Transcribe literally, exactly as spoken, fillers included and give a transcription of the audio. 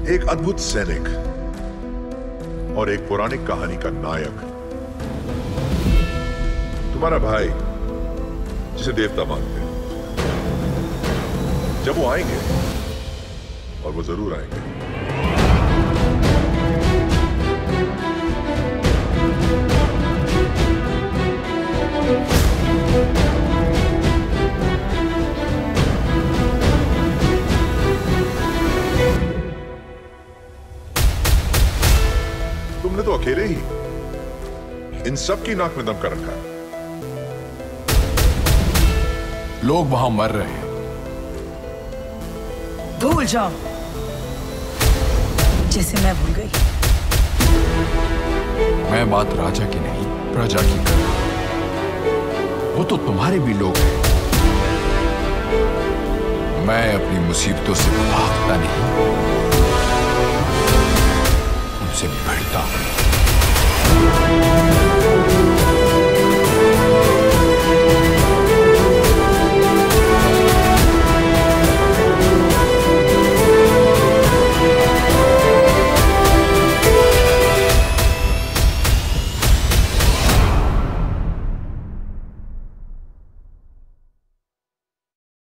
एक अद्भुत सैनिक और एक पौराणिक कहानी का नायक, तुम्हारा भाई जिसे देवता मानते हैं, जब वो आएंगे, और वो जरूर आएंगे, तुमने तो अकेले ही इन सब की नाक में दम कर रखा है। लोग वहां मर रहे हैं। भूल जाओ जैसे मैं भूल गई। मैं बात राजा की नहीं, प्रजा की कर रहा हूं। वो तो तुम्हारे भी लोग हैं। मैं अपनी मुसीबतों से भागता नहीं, उनसे भिड़ता हूं।